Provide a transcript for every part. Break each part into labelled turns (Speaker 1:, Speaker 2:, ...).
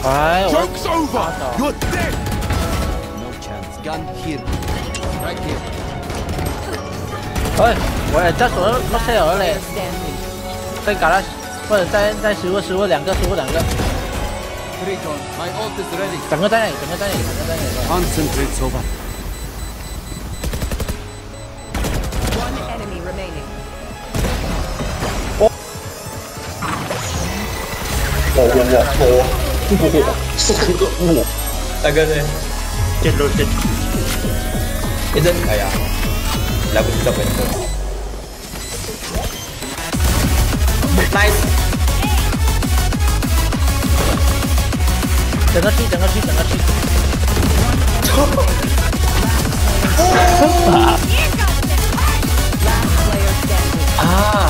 Speaker 1: 哎，我
Speaker 2: Joke's over.
Speaker 1: 打倒
Speaker 2: You're dead.
Speaker 3: No chance. Gun here. Right here.
Speaker 1: 喂，我这手乜事有嘞？
Speaker 4: Standing.
Speaker 1: 在搞了，或者在失误两个。
Speaker 3: Recon. My ult is ready.
Speaker 1: 整个在那里。
Speaker 3: Concentrate, Sova.
Speaker 4: One enemy remaining.
Speaker 5: 我，大哥呢？见肉见。一阵，哎呀，来不及找本子。Nice。
Speaker 1: 整个去。
Speaker 4: Last player standing.
Speaker 5: 啊！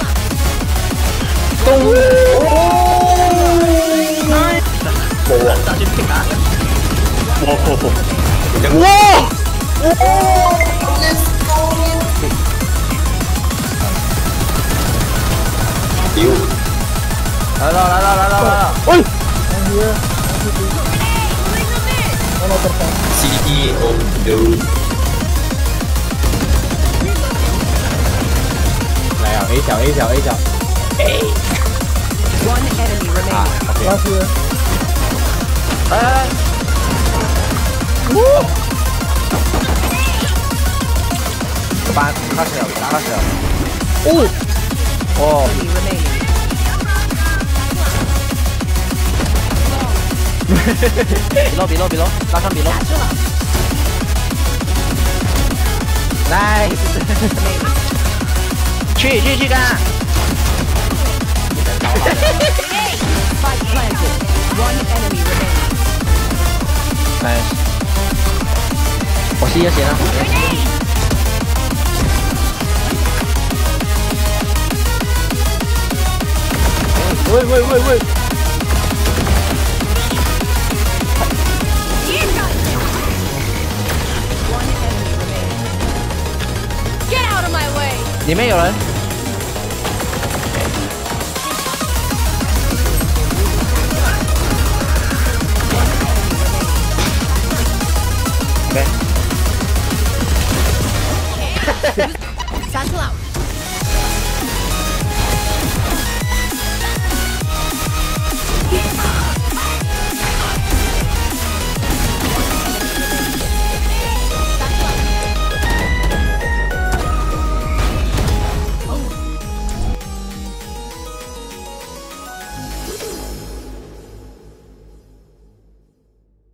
Speaker 1: 打去拼啊！
Speaker 5: 丢！
Speaker 1: 来了！喂！
Speaker 5: CEO no。来啊 ！A 小。
Speaker 4: One enemy remaining.
Speaker 1: 来！打死了！哦！
Speaker 4: Enemy remaining.
Speaker 1: 比罗，拉上比罗。Nice。去干！
Speaker 4: Spike planted. One enemy remaining.
Speaker 1: Nice。我吸也行了。喂！
Speaker 4: One enemy remaining. Get out of my way.
Speaker 1: 里面有人。